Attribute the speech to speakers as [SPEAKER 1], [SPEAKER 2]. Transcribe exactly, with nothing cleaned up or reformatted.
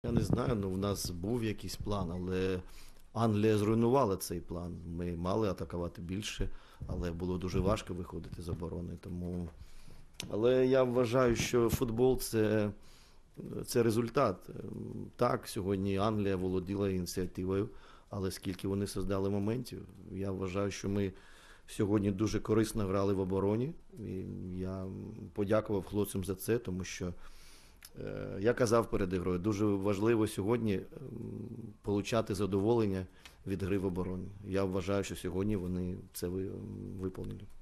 [SPEAKER 1] Я не знаю, ну в нас був якийсь план, але Англія зруйнувала цей план. Ми мали атакувати більше, але було дуже важко виходити з оборони. Тому... Але я вважаю, що футбол це, це результат. Так, сьогодні Англія володіла ініціативою, але скільки вони создали моментів. Я вважаю, що ми сьогодні дуже корисно грали в обороні. І я подякував хлопцям за це, тому що я казав перед ігрою, дуже важливо сьогодні отримати задоволення від гри в обороні. Я вважаю, що сьогодні вони це виконали.